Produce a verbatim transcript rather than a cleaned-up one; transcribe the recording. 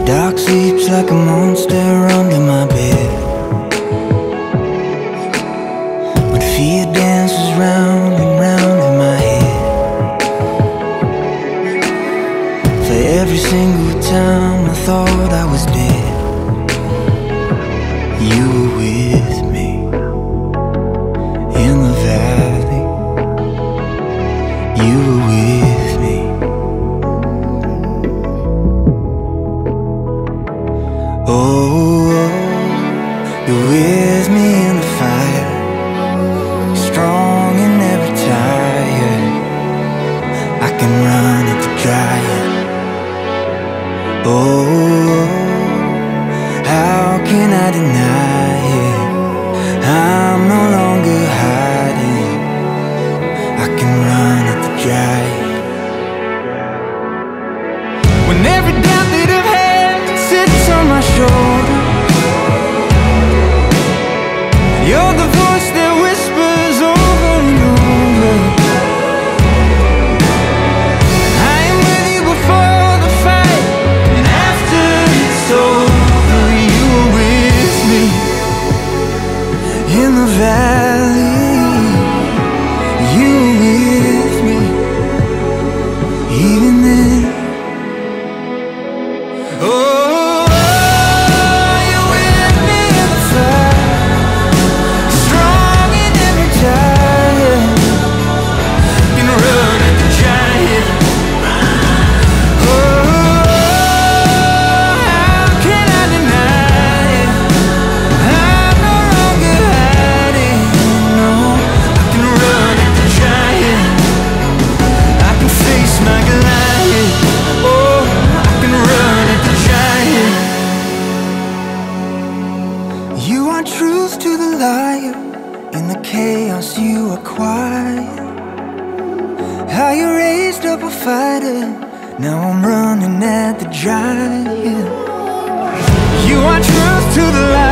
Dark sleeps like a monster under my bed, but fear dances round and round in my head. For every single time I thought I was dead, you were with me in the valley. You were with me. Oh, you're with me in the fire, strong and never tired. I can run at the giant. Oh, how can I deny it? I'm no longer hiding. I can run at the giant. When every doubt that I've had sits on my shoulder, you're the voice that whispers over and over. I am with you before the fight, and after it's over, you are with me in the valley. You are with me, even then. Oh, you're with me in the fire, strong and never tired. Can run at the giant. Oh, how can I deny it? I'm no longer hiding. No, I can run at the giant. I can face my Goliath. Oh, I can run at the giant. You are truth to the liar. In the chaos you are quiet. How you raised up a fighter, now I'm running at the giant. You are truth to the liar.